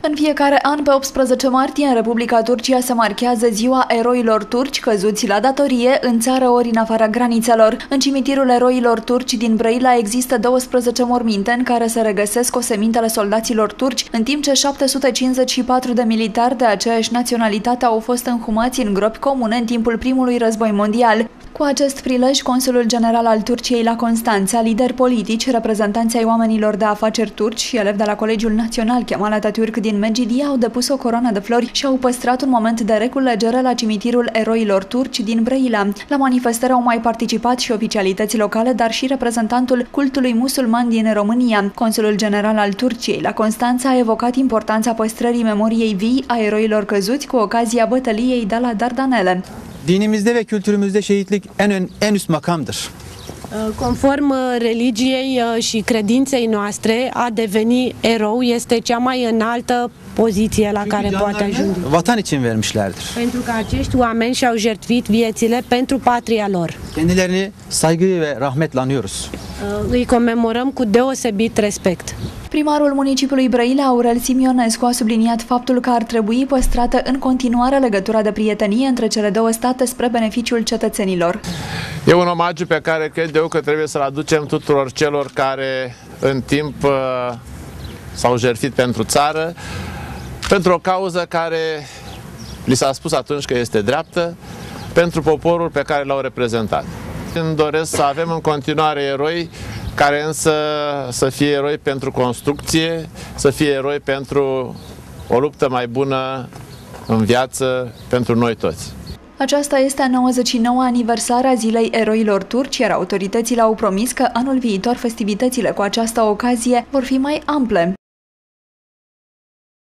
În fiecare an, pe 18 martie, în Republica Turcia se marchează Ziua Eroilor Turci căzuți la datorie în țară ori în afara granițelor. În cimitirul eroilor turci din Brăila există 12 morminte în care se regăsesc osemintele soldaților turci, în timp ce 754 de militari de aceeași naționalitate au fost înhumați în gropi comune în timpul primului război mondial. Cu acest prilej, Consulul General al Turciei la Constanța, lideri politici, reprezentanți ai oamenilor de afaceri turci și elevi de la Colegiul Național Kemal Atatürk din Mecidiye au depus o coroană de flori și au păstrat un moment de reculegere la cimitirul eroilor turci din Brăila. La manifestări au mai participat și oficialități locale, dar și reprezentantul cultului musulman din România. Consulul General al Turciei la Constanța a evocat importanța păstrării memoriei vii a eroilor căzuți cu ocazia bătăliei de la Dardanele. Dinimizde ve kültürümüzde şehitlik en üst makamdır. Conform religiei și credinței noastre, a deveni erou este cea mai înaltă poziție la care poate ajunge. Vatan için vermişlerdir. Pentru că acești oameni și-au jertfit viețile pentru patria lor. Kendilerini saygı ve rahmetle anıyoruz. Îi comemorăm cu deosebit respect. Primarul municipiului Brăila, Aurel Simionescu, a subliniat faptul că ar trebui păstrată în continuare legătura de prietenie între cele două state spre beneficiul cetățenilor. E un omagiu pe care cred eu că trebuie să-l aducem tuturor celor care în timp s-au jertfit pentru țară, pentru o cauză care li s-a spus atunci că este dreaptă, pentru poporul pe care l-au reprezentat. Îmi doresc să avem în continuare eroi, care însă să fie eroi pentru construcție, să fie eroi pentru o luptă mai bună în viață pentru noi toți. Aceasta este a 99-a aniversare a Zilei Eroilor Turci, iar autoritățile au promis că anul viitor festivitățile cu această ocazie vor fi mai ample.